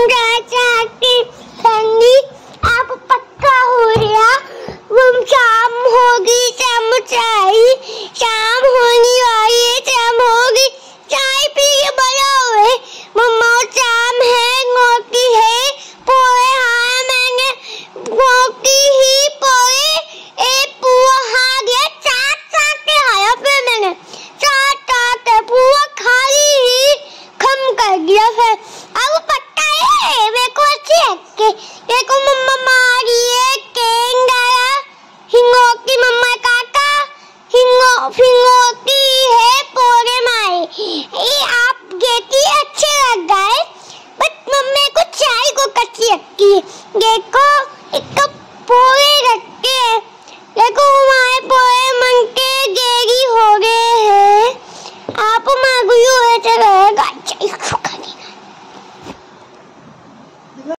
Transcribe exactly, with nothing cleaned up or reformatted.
चाची ठंडी आप पक्का हो रहा। शाम होगी शाम चाय शाम होने वाली है शाम होगी चाय पी के बड़ा हुए मम्मा शाम है मोटी है पोए हाँ मैंने मोटी ही पोए ए पुआ खा गया चाट चाट के खाया फिर मैंने चाट चाट के पुआ खाली ही खम कर दिया। फिर अब पता है मेरे को अच्छी है कि मेरे को मम्मा मारी है केंगा हिंगो की मम्मा काका हिंगो हिंगो की